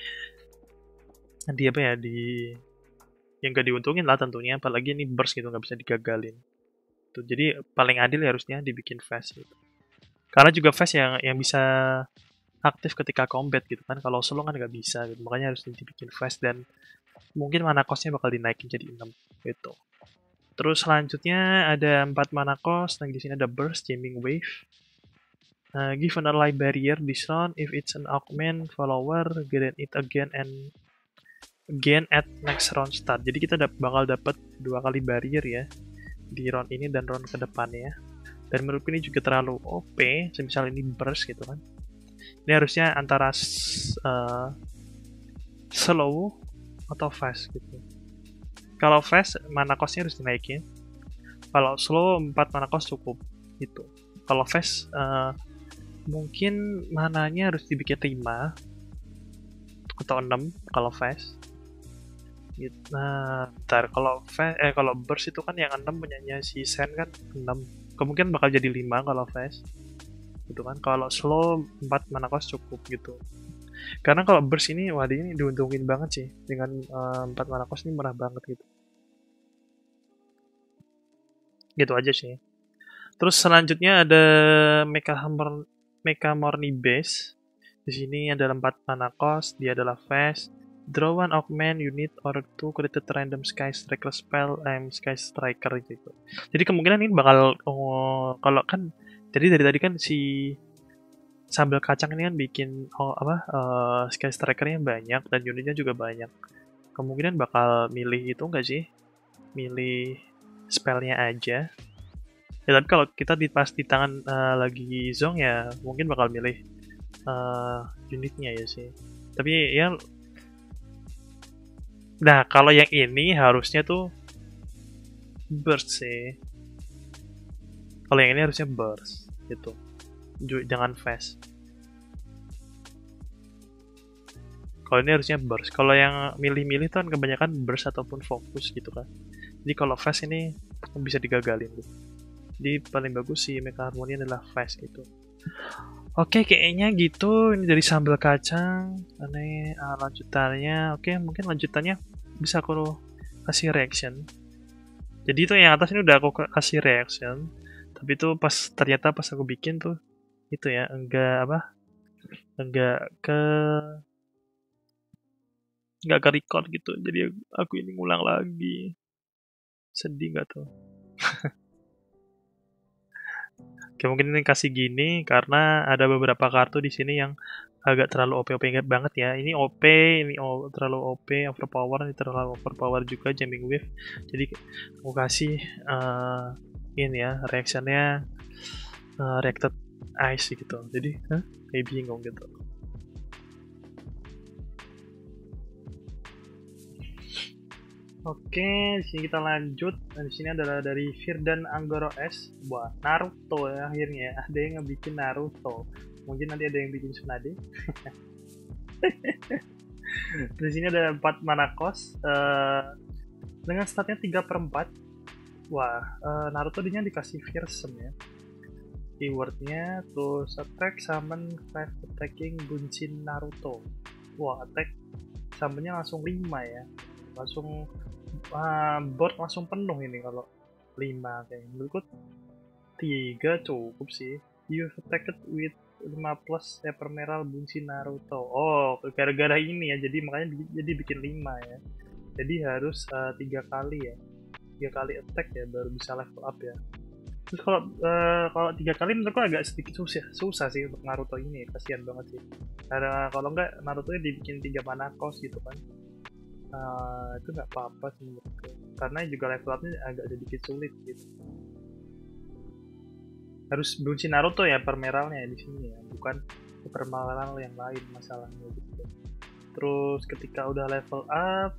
yang gak diuntungin lah tentunya, apalagi ini burst gitu, nggak bisa digagalin. Tuh, jadi paling adil harusnya dibikin fast gitu. Karena juga fast yang bisa aktif ketika combat gitu kan, kalau slow kan nggak bisa gitu. Makanya harus dibikin fast dan mungkin mana cost-nya bakal dinaikin jadi 6 gitu. Terus selanjutnya ada 4 mana cost, dan di sini ada burst, jamming wave. Give an ally barrier this round if it's an augment follower, grant it again at next round start. Jadi kita bakal dapat 2 kali barrier ya di round ini dan round ke depannya. Dan menurutku ini juga terlalu OP, semisal ini burst gitu kan. Ini harusnya antara slow atau fast gitu. Kalau fast mana cost-nya harus dinaikin. Kalau slow 4 mana cost cukup gitu. Kalau fast mungkin mananya harus dibikin 5 atau 6 kalau fast. Gitu. Nah, ntar kalau burst itu kan yang 6 punyanya si Sen kan 6. Kemungkinan bakal jadi 5 kalau fast. Gitu kan. Kalau slow 4 mana cost cukup gitu. Karena kalau burst ini ini diuntungin banget sih dengan 4 mana cost ini murah banget gitu. Gitu aja sih. Terus selanjutnya ada Mecha Morny Base. Di sini ada 4 mana cost, dia adalah fast. Draw one augment unit or 2 created random Sky Striker spell, Sky Striker gitu. Jadi kemungkinan ini bakal kalau kan jadi dari tadi kan si sambal kacang ini kan bikin Sky Striker-nya banyak dan unitnya juga banyak. Kemungkinan bakal milih itu enggak sih? Milih spellnya aja. Ya tapi kalau kita pas di tangan lagi zong ya mungkin bakal milih unitnya ya sih. Tapi ya nah kalau yang ini harusnya tuh burst sih. Kalau yang ini harusnya burst gitu. Jangan fast. Kalau ini harusnya burst. Kalau yang milih-milih tuh kan kebanyakan burst ataupun fokus gitu kan. Jadi kalau fast ini bisa digagalin gitu. Jadi paling bagus sih Mecha Harmony adalah fast gitu. Oke, kayaknya gitu. Ini dari sambal kacang. Ini lanjutannya. Oke, mungkin lanjutannya bisa aku kasih reaction. Jadi itu yang atas ini udah aku kasih reaction. Tapi itu ternyata pas aku bikin tuh itu ya enggak ke record gitu. Jadi aku ini ngulang lagi. Sedih nggak tuh? Oke, mungkin ini kasih gini karena ada beberapa kartu di sini yang agak terlalu OP banget ya. Ini OP, ini terlalu OP, overpower, ini terlalu overpower juga, jamming wave. Jadi aku kasih ini ya, reactionnya reacted ice gitu. Jadi kayak bingung gitu. Oke, di sini kita lanjut. Di sini adalah dari Firdan Anggoro S. Wah, Naruto ya akhirnya. Ada yang ngebikin Naruto. Mungkin nanti ada yang bikin Tsunade. Di sini ada 4 mana cost. Dengan statnya 3/4. Wah, Naruto dia dikasih fearsome ya. Keywordnya terus attack summon 5 attacking Bunshin Naruto. Wah, attack summonnya langsung 5 ya. Langsung board langsung penuh ini kalau 5 kayaknya. Menurutku 3 cukup sih. You attacked with 5 plus ephemeral Bunshin Naruto. Oh, gara-gara ini ya. Jadi makanya jadi bikin 5 ya. Jadi harus 3 kali ya. 3 kali attack ya baru bisa level up ya. Terus kalau 3 kali menurutku agak sedikit susah sih untuk Naruto ini, kasihan banget sih. Karena kalau enggak Naruto nya dibikin 3 mana cost gitu kan. Itu nggak apa-apa sih menurutku. Karena juga level up-nya agak sedikit sulit gitu. Harus Bunshin Naruto ya permeralnya di sini ya, bukan permeral yang lain masalahnya gitu. Terus ketika udah level up,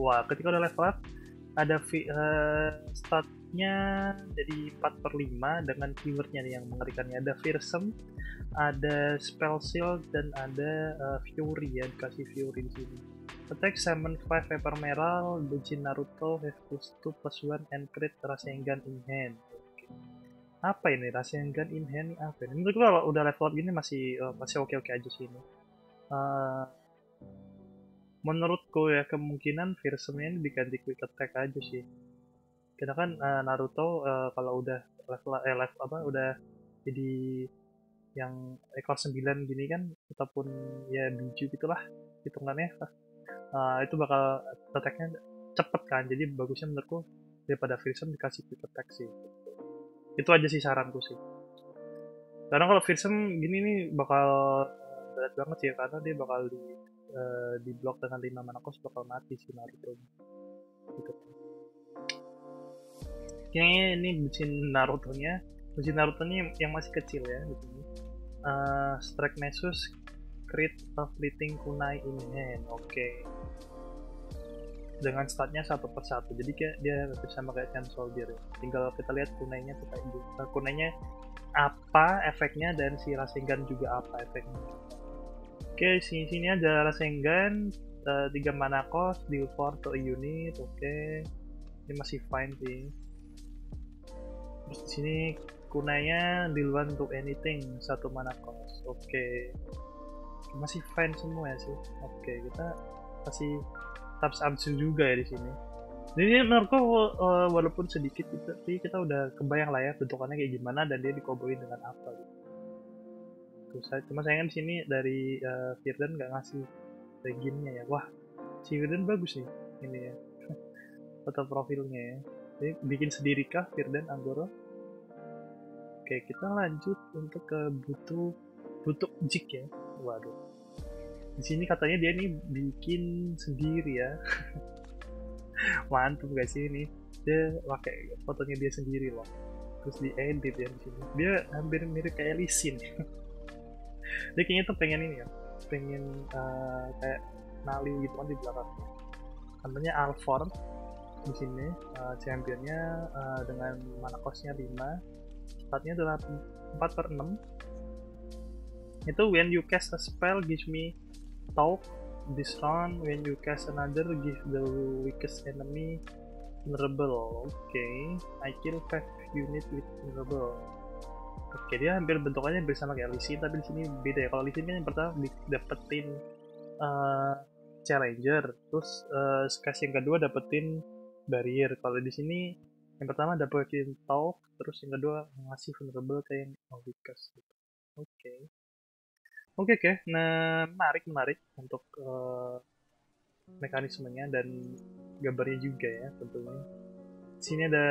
ada statnya jadi 4/5 dengan keywordnya yang mengerikannya. Ada fearsome, ada spell shield, dan ada fury ya, dikasih fury di sini. Attack summon 5 ephemeral Bunshin Naruto have +2/+1 and crit Rasengan in hand. Apa ini Rasengan in hand? Apa ini? Menurut kalau udah level up gini masih oke aja sih ini. Menurutku ya kemungkinan fearsome ini diganti quick attack aja sih. Karena kan Naruto kalau udah udah jadi yang ekor 9 gini kan, ataupun ya biju gitulah hitungannya, itu bakal attack-nya cepet kan. Jadi bagusnya menurutku daripada fearsome dikasih quick attack sih. Itu aja sih saranku sih. Karena kalau fearsome gini nih bakal berat banget sih ya, karena dia bakal di blok dengan 5 mana cost, bakal mati si Naruto gitu. Kayaknya ini Bunshin Naruto-nya yang masih kecil ya di sini. Strike Nessus crit of fleeting kunai in hand. Oke. Dengan statnya 1/1. Jadi kayak dia sama kayak Chain Soldier ya. Tinggal kita lihat kunainya tuh kayak gitu. Kunainya apa efeknya dan si Rasengan juga apa efeknya. Oke, sini ada Rasengan 3 mana cost, deal 4 to a unit. Oke. Ini masih fine sih. Terus di sini kunainya deal 1 to anything, 1 mana cost. Oke. Masih fine semua ya sih. Oke, kita kasih thumbs up juga ya di sini. Jadi menurutku walaupun sedikit tapi kita udah kebayang lah ya bentukannya kayak gimana dan dia dikoboin dengan apa gitu. Cuma sayangnya di sini dari Firdan nggak ngasih reginnya ya. Wah, si Firdan bagus nih ini ya. Foto profilnya ya. Jadi bikin sendiri kah Firdan Anggoro? Oke, kita lanjut untuk ke butuh jig ya. Waduh. Di sini katanya dia nih bikin sendiri ya. Mantap gak sih ini? Dia pakai fotonya dia sendiri loh. Terus diedit ya di sini. Dia hampir mirip kayak Lee Sin. Dia kayaknya tuh pengen ini ya, pengen kayak Nali gitu kan di belakang. Namanya Alforn di sini, championnya dengan mana costnya 5, statnya adalah 4/6. Itu when you cast a spell give me talk this round, when you cast another give the weakest enemy vulnerable. Okay, I kill 5 unit with vulnerable. Oke, dia hampir bentukannya bersama kayak Lee Sin, tapi di sini beda ya. Kalau Lee Sin kan yang pertama dapetin challenger, terus yang kedua dapetin barrier. Kalau di sini yang pertama dapetin talk, terus yang kedua ngasih vulnerable kayak yang weakest gitu. Oke. Nah, menarik untuk mekanismenya dan gambarnya juga ya tentunya. Di sini ada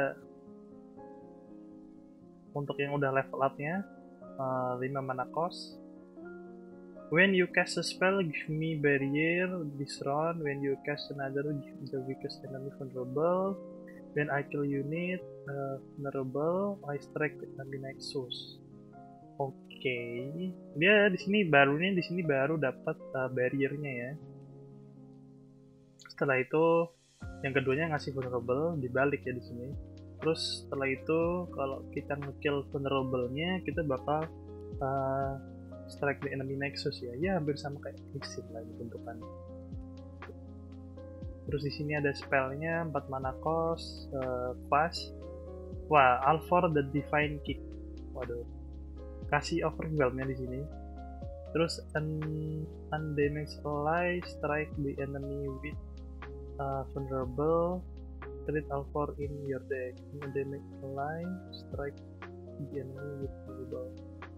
untuk yang udah level up-nya 5 mana cost. When you cast a spell, give me barrier this round. When you cast another, give the weakest enemy vulnerable. When I kill unit vulnerable, I strike the enemy nexus. Oke. Dia di sini baru dapat barriernya ya. Setelah itu yang keduanya ngasih vulnerable, dibalik ya di sini. Terus setelah itu kalau kita ngekill vulnerable-nya, kita bakal strike the enemy nexus ya. Ya hampir sama kayak Nixin lah bentukannya. Terus di sini ada spellnya 4 mana cost, fast. Wah, Alfor the Divine Kick. Waduh. Kasih overwhelm-nya di sini. Terus undamage ally, strike the enemy with vulnerable. Treat Alfor in your deck. Undamage ally, strike the enemy with vulnerable.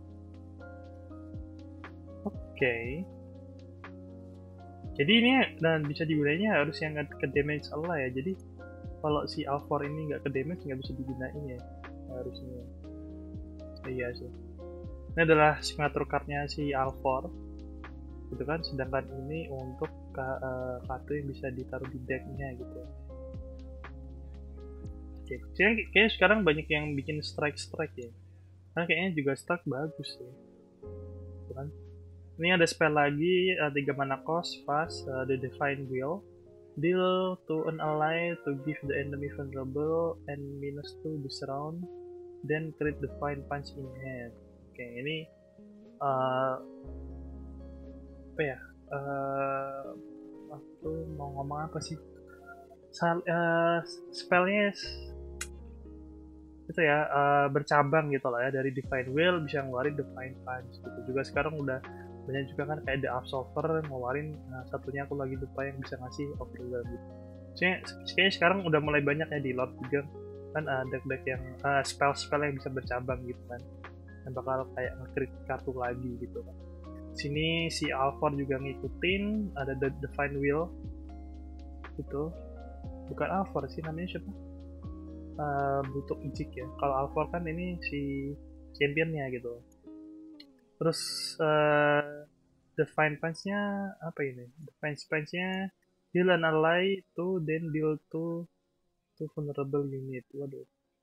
Oke. Jadi ini dan bisa digunainnya harus yang ke damage ally ya. Jadi kalau si Alfor ini nggak ke damage nggak bisa digunain ya harusnya. Iya sih. Ini adalah signature cardnya si Alfor, gitu kan. Sedangkan ini untuk kartu yang bisa ditaruh di decknya gitu. Oke, kayaknya sekarang banyak yang bikin strike ya. Karena kayaknya juga strike bagus ya. Gitu kan? Ini ada spell lagi, 3 mana cost, fast, the Divine Will. Deal to an ally to give the enemy vulnerable and -2 this round. Then create Divine Punch in hand. Oke, ini apa ya? Aku mau ngomong apa sih? Spellnya itu ya bercabang gitu lah ya, dari Divine Will bisa ngeluarin Divine Punch gitu. Juga sekarang udah banyak juga kan kayak The Absolver ngeluarin satunya aku lagi lupa yang bisa ngasih overwhelm gitu. Kayaknya sekarang udah mulai banyak ya di Lord juga kan deck-deck yang spell-spell yang bisa bercabang gitu kan, yang bakal kayak nge-crit kartu lagi gitu kan. Sini si Alfor juga ngikutin, ada The Divine Will gitu. Bukan Alfor sih, namanya siapa? Butuh Ijik ya. Kalau Alfor kan ini si championnya gitu. Terus Divine Punch-nya apa ini? Divine Punch-nya heal an ally to then deal to vulnerable unit. Waduh.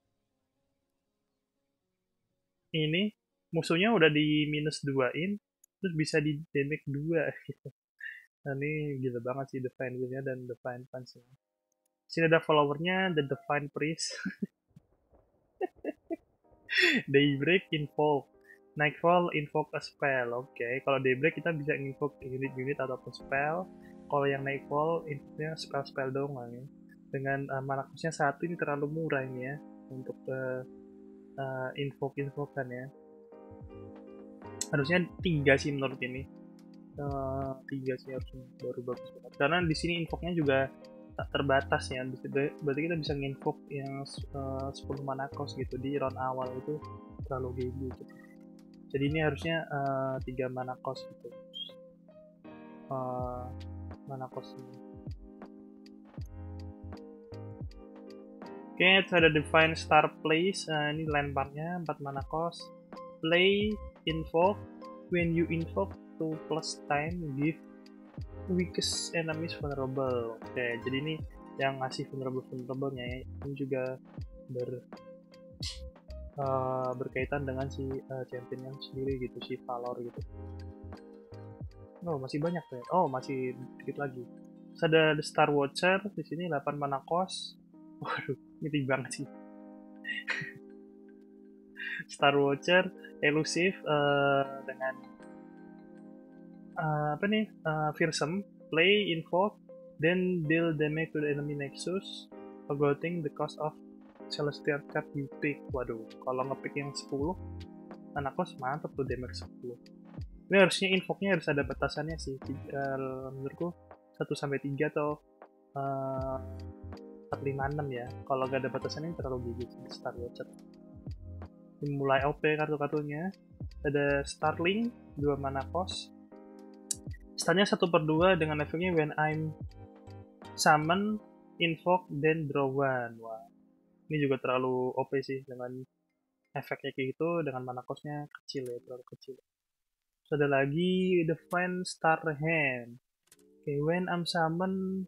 Ini musuhnya udah di -2-in, terus bisa di damage 2 gitu. Nah ini gila banget sih Divine Will-nya dan Divine Punch-nya. Sini ada followernya, The Divine Priest. Daybreak Invoke. Nightfall invoke a spell. Oke, kalau Daybreak kita bisa invoke unit-unit ataupun spell. Kalau yang Nightfall invoke-nya spell-spell doang ya. Dengan mana costnya 1 ini terlalu murah ini ya untuk invoke kan ya. Harusnya 3 sih menurut ini. 3 sih harusnya baru bagus banget. Karena di sini invoke-nya juga tak terbatas ya. Berarti kita bisa nginvoke yang 10 mana cost gitu di round awal itu terlalu gede gitu. Jadi ini harusnya 3 mana cost gitu. Mana cost ini. Oke, ada Divine Star Place. Ini lemparnya 4 mana cost. Play invoke. When you invoke 2 plus time, give weakest enemies vulnerable. Oke, jadi ini yang ngasih vulnerable-nya ya. Ini juga berkaitan dengan si championnya sendiri gitu, si Valor gitu. Oh masih banyak tuh ya. Oh masih dikit lagi. Terus ada The Star Watcher di sini 8 mana cost. Waduh, ini banget sih. Star Watcher elusive dengan apa nih? Fearsome, play invoke, then deal damage to the enemy nexus, forgetting the cost of Celestial card you pick. Waduh, kalau ngepick yang 10 mana cost mantap tuh, damage 10. Ini harusnya invoke-nya harus ada batasannya sih. Menurutku 1-3 atau 4-5-6 ya. Kalau gak ada batasannya terlalu gigit di Star Watcher. Ini mulai OP kartu-kartunya. Ada Starling 2 mana cost. Startnya 1/2 dengan efeknya when I'm summon, invoke, then draw 1. Wah. Ini juga terlalu OP sih dengan efeknya kayak gitu, dengan mana cost-nya kecil ya, terlalu kecil. Terus ada lagi Divine Star Hand. Okay, when I'm summon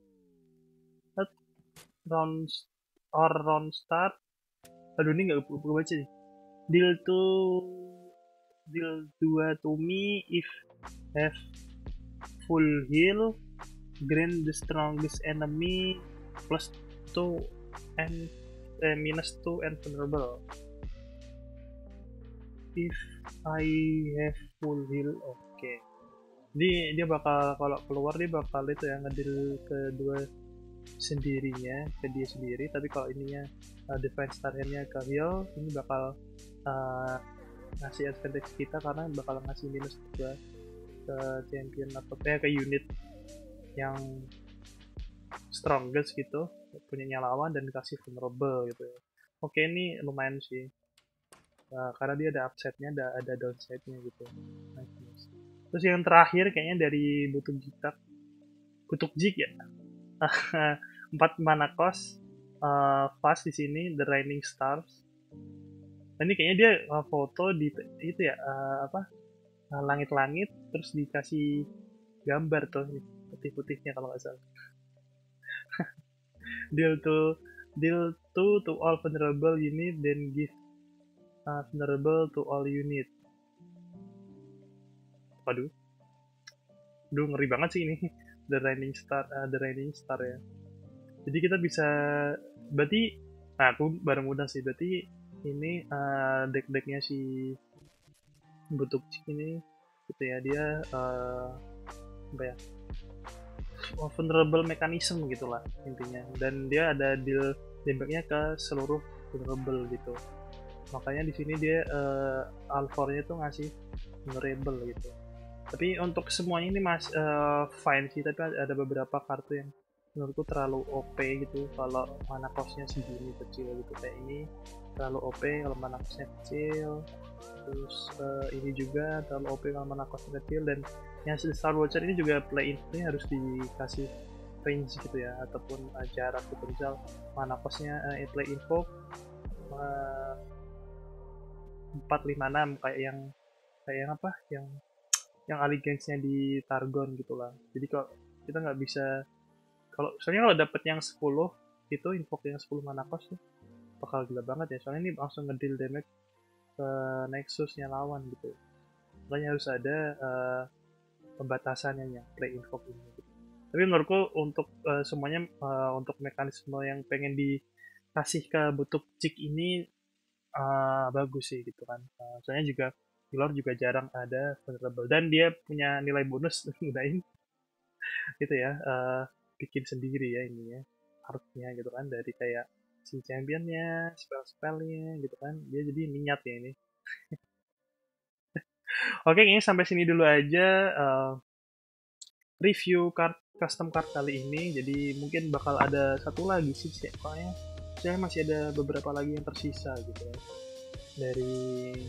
round start. Aduh, ini nggak gue baca nih. Deal 2 to me if have full heal, grant the strongest enemy +2 and -2 and vulnerable. If I have full heal, oke. Jadi dia bakal kalau keluar dia bakal itu ya, ngedil kedua sendirinya ke dia sendiri, tapi kalau ininya defense targetnya ke heal, ini bakal ngasih advantage kita karena bakal ngasih minus juga ke champion atau ke unit yang strongest gitu, punyanya lawan, dan dikasih vulnerable gitu ya. Oke, ini lumayan sih. Karena dia ada upside-nya, ada downside-nya gitu. Nice. Terus yang terakhir kayaknya dari Butuk Jig ya. 4 mana cost, fast di sini, The Raining Stars. Ini kayaknya dia foto di itu ya, langit-langit, terus dikasih gambar tuh putih-putihnya kalau nggak salah. deal to all vulnerable unit, then give vulnerable to all unit. Waduh, ngeri banget sih ini. The Raining Star ya. Jadi kita bisa, berarti, nah aku baru mudah sih, berarti ini deck-decknya si Butuk Jig ini gitu ya, dia apa ya, vulnerable mechanism gitulah intinya, dan dia ada deal dampaknya ke seluruh vulnerable gitu. Makanya di sini dia Alfornya tuh ngasih vulnerable gitu. Tapi untuk semuanya ini fine sih, tapi ada beberapa kartu yang menurutku terlalu OP gitu kalau mana costnya segini kecil gitu. Kayak ini terlalu OP kalau mana costnya kecil, terus ini juga terlalu OP kalau mana costnya kecil, dan yang Star Watcher ini juga play in harus dikasih range gitu ya, ataupun jarak gitu. Misal mana costnya play info 456 kayak yang apa, yang allegiance-nya di Targon gitulah. Jadi kalau kita nggak bisa, soalnya kalau dapet yang 10 itu invoke yang 10 mana cost tuh bakal gila banget ya, soalnya ini langsung ngedeal damage ke Nexus-nya lawan gitu. Makanya harus ada pembatasannya yang play invoke ini gitu. Tapi menurutku untuk semuanya, untuk mekanisme yang pengen dikasih ke Butuk Jig ini bagus sih gitu kan. Soalnya juga di luar juga jarang ada vulnerable, dan dia punya nilai bonus gunain gitu ya, bikin sendiri ya ini ya artnya gitu kan, dari kayak si championnya, spellnya gitu kan, dia jadi niat ya ini. Oke, kayaknya sampai sini dulu aja review custom card kali ini. Jadi mungkin bakal ada satu lagi sih, soalnya saya masih ada beberapa lagi yang tersisa gitu ya, dari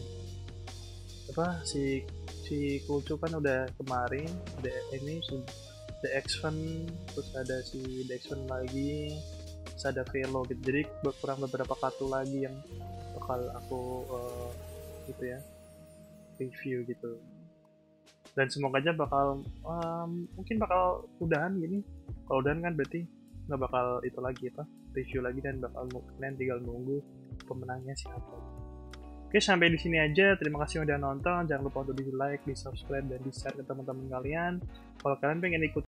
apa si Kulcu kan udah kemarin, ada ini The X-Fan, terus ada si The X-Fan lagi, terus ada Velo gitu. Jadi kurang beberapa kartu lagi yang bakal aku gitu ya review gitu, dan semoga aja bakal mungkin bakal udahan gini. Kalau udahan kan berarti nggak bakal itu lagi apa, review lagi, dan bakal kalian tinggal nunggu pemenangnya siapa. Oke, sampai di sini aja. Terima kasih udah nonton. Jangan lupa untuk di like, di subscribe, dan di share ke teman-teman kalian. Kalau kalian pengen ikut